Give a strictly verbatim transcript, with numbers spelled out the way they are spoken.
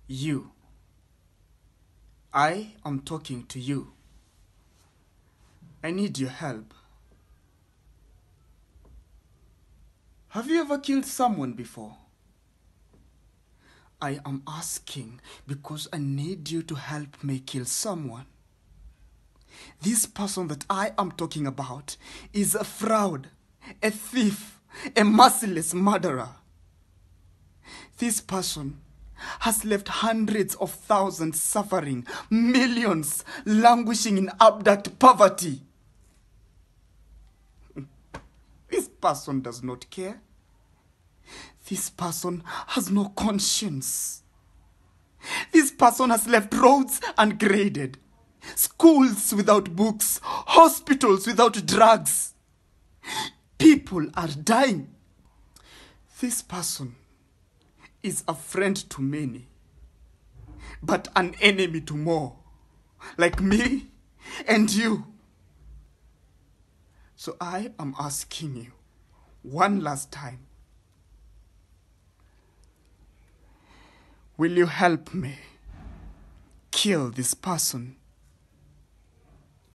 You. I am talking to you. I need your help. Have you ever killed someone before? I am asking because I need you to help me kill someone. This person that I am talking about is a fraud, a thief, a merciless murderer. This person has left hundreds of thousands suffering, millions languishing in abject poverty. This person does not care. This person has no conscience. This person has left roads ungraded, schools without books, hospitals without drugs. People are dying. This person is a friend to many, but an enemy to more, like me and you. So I am asking you one last time, will you help me kill this person?